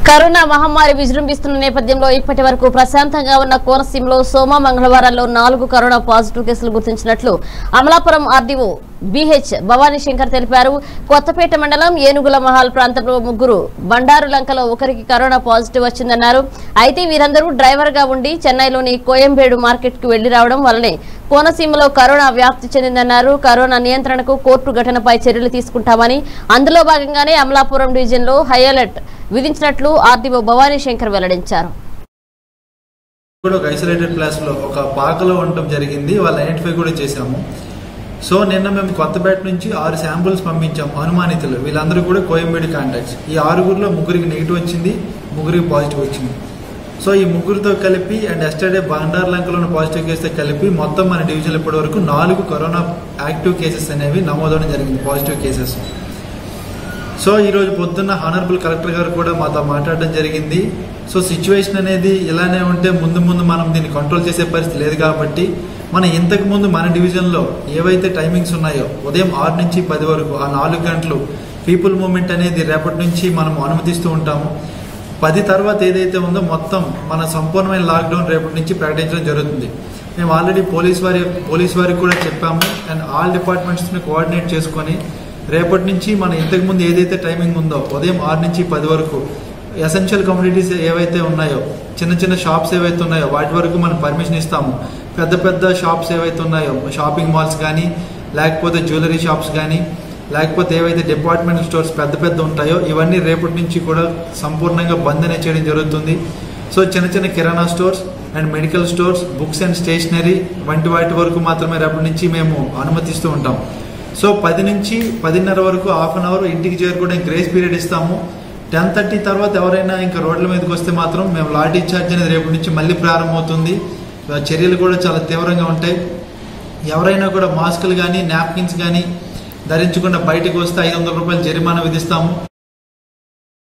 Corona మహమ్మారి విజృంభిస్తున్న నేపథ్యంలో ఇప్పటి వరకు ప్రశాంతంగా ఉన్న కోనసీమలో సోమ మంగళవారాల్లో 4 కరోనా పాజిటివ్ కేసులు గుర్తించినట్లు అమలాపురం ఆర్డీఓ బిహెచ్ భవానీ శంకర్ తెలిపారు. కొత్తపేట మండలం ఏనుగుల మహల్ ప్రాంతంలో 3, బండారులంకలో 1కి కరోనా పాజిటివ్ వచ్చిందన్నారు. అయితే వీరందరూ డ్రైవర్ గా ఉండి చెన్నైలోని కోయంబేడు మార్కెట్ కు వెళ్లి రావడం వల్లనే కోనసీమలో కరోనా వ్యాప్తి చెందిందన్నారు. కరోనా నియంత్రణకు కోర్టు ఘటనపై చర్యలు తీసుకుంటామని, అందులో భాగంగానే అమలాపురం డివిజన్ లో హై అలర్ట్ విధించినట్లు ఆర్డీఓ భవానీ శంకర్ వెల్లడించారు. ఐసోలేటెడ్ ప్లేస్ లో ఒక పాకలో ఉండటం జరిగింది. వాళ్ళు ఐడెంటిఫై కూడా చేశాము. సో నిన్న మేము కొత్తపేట నుంచి 6 శాంపుల్స్ పంపించాం అనుమానితులు. వీళ్ళందరూ కూడా కోయంబేడు కాంటాక్ట్స్. ఈ 6గురిలో 3కి నెగిటివ్ వచ్చింది, 3కి పాజిటివ్ వచ్చింది. సో ఈ 3తో కలిపి అండ్ ఎస్టర్డే బండార్లంకలో పాజిటివ్ కేసుతో కలిపి మొత్తం మన డివిజన్లో ఇప్పటి వరకు 4 కరోనా యాక్టివ్ కేసెస్ అనేవి నమోదవడం జరిగింది, పాజిటివ్ కేసెస్. సో ఈరోజు పొద్దున్న హానరబుల్ కలెక్టర్ గారు కూడా మాతో మాట్లాడడం జరిగింది. సో సిచ్యువేషన్ అనేది ఇలానే ఉంటే ముందు మనం దీన్ని కంట్రోల్ చేసే పరిస్థితి లేదు కాబట్టి మనం ఇంతకు ముందు మన డివిజన్లో ఏవైతే టైమింగ్స్ ఉన్నాయో ఉదయం 6 నుంచి 10 వరకు ఆ 4 గంటలు పీపుల్ మూవ్మెంట్ అనేది రేపటి నుంచి మనం అనుమతిస్తూ ఉంటాము. 10 తర్వాత ఏదైతే ఉందో మొత్తం మన సంపూర్ణమైన లాక్డౌన్ రేపటి నుంచి ప్రకటించడం జరుగుతుంది. మేము ఆల్రెడీ పోలీస్ వారికి కూడా చెప్పాము అండ్ ఆల్ డిపార్ట్మెంట్స్ని కోఆర్డినేట్ చేసుకొని రేపటి నుంచి మనం ఇంతకుముందు ఏదైతే టైమింగ్ ఉందో ఉదయం 6 నుంచి 10 వరకు ఎసెన్షియల్ కమ్యూనిటీస్ ఏవైతే ఉన్నాయో, చిన్న షాప్స్ ఏవైతే ఉన్నాయో వాటి వరకు మనం పర్మిషన్ ఇస్తాము. పెద్ద షాప్స్ ఏవైతే ఉన్నాయో, షాపింగ్ మాల్స్ కానీ లేకపోతే జ్యువెలరీ షాప్స్ కానీ లేకపోతే ఏవైతే డిపార్ట్మెంటల్ స్టోర్స్ పెద్ద ఉంటాయో ఇవన్నీ రేపటి నుంచి కూడా సంపూర్ణంగా బంద్ అనేది చేయడం జరుగుతుంది. సో చిన్న kirana stores and medical stores, books and stationery వంటి వాటి వరకు మాత్రమే రేపటి నుంచి మేము అనుమతిస్తూ ఉంటాం. సో 10 నుంచి 10:30 వరకు హాఫ్ అన్ అవర్ ఇంటికి చేరుకోవడానికి గ్రేస్ పీరియడ్ ఇస్తాము. 10:30 తర్వాత ఎవరైనా ఇంకా రోడ్ల మీదకి వస్తే మాత్రం మేము లాఠీ చార్జ్ అనేది రేపటి నుంచి మళ్ళీ ప్రారంభమవుతుంది. చర్యలు కూడా చాలా తీవ్రంగా ఉంటాయి. ఎవరైనా కూడా మాస్కులు కానీ నాప్కిన్స్ కానీ ధరించకుండా బయటకు వస్తే 500 రూపాయలు జరిమానా విధిస్తాము.